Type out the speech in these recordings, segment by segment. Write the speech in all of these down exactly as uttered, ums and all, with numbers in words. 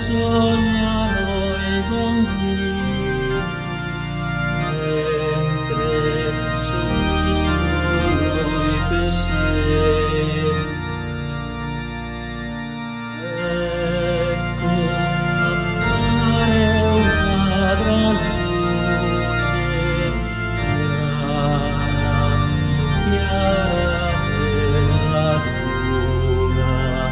sognano i bambini mentre sorrisono i pensieri. Ecco appare una gran luce chiara, più chiara della luna,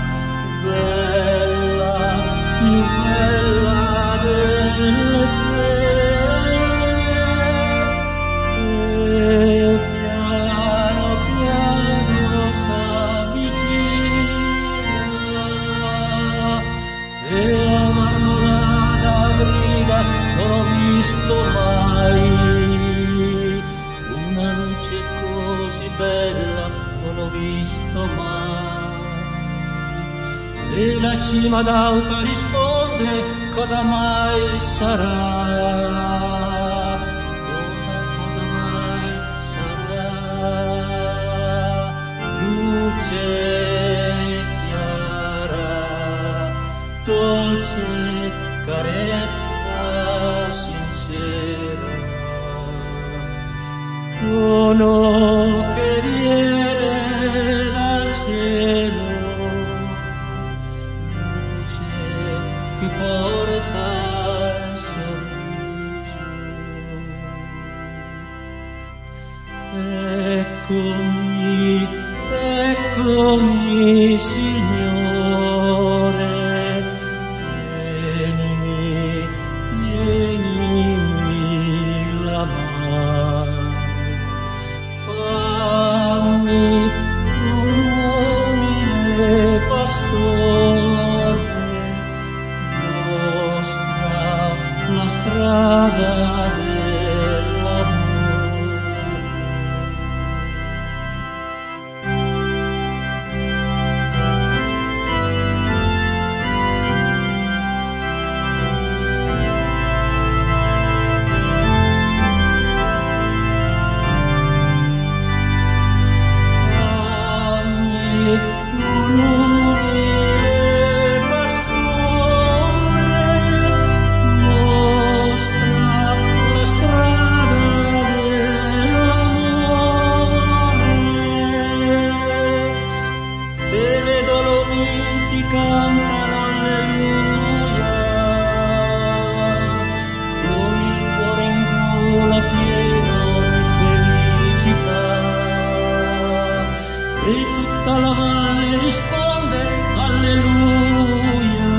bella, più bella delle stelle, e piano piano s'avvicina, e la marmorata grida: non ho visto mai una luce così bella, non ho visto mai. E la cima d'Auta risponde: cosa mai sarà? Cosa, cosa mai sarà? Luce chiara, dolce carezza sincera, dono che viene dal cielo, luce che porta il sorriso. Eccomi, eccomi, Signore, tienimi, tienimi la mano, fammi un umile pastore, mostra la strada dell'amore. Fammi un umile pastore, mostra la strada dell'amore, e le Dolomiti cantano alleluia, con il cuore in gola pieno di felicità, e tutta la valle risponde alleluia,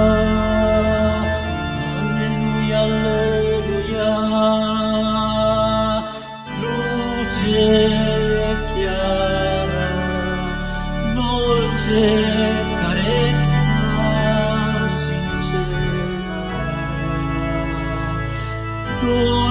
alleluia, alleluia. Luce chiara, dolce carezza sincera,